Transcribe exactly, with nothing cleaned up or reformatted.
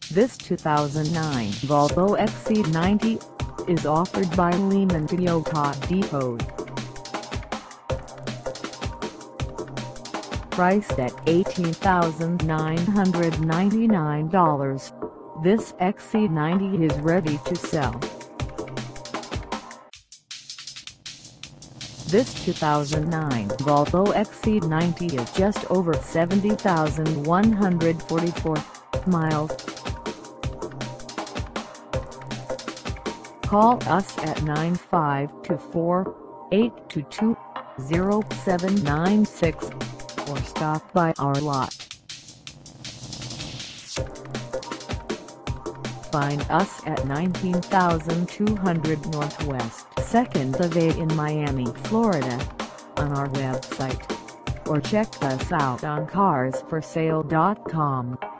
This two thousand nine Volvo X C ninety is offered by Lehman Toyota Depot. Priced at eighteen thousand nine hundred ninety-nine dollars, this X C ninety is ready to sell. This two thousand nine Volvo X C ninety is just over seventy thousand one hundred forty-four miles. Call us at nine five two four, eight two two, zero seven nine six or stop by our lot. Find us at nineteen thousand two hundred Northwest second Avenue in Miami, Florida, on our website, or check us out on cars for sale dot com.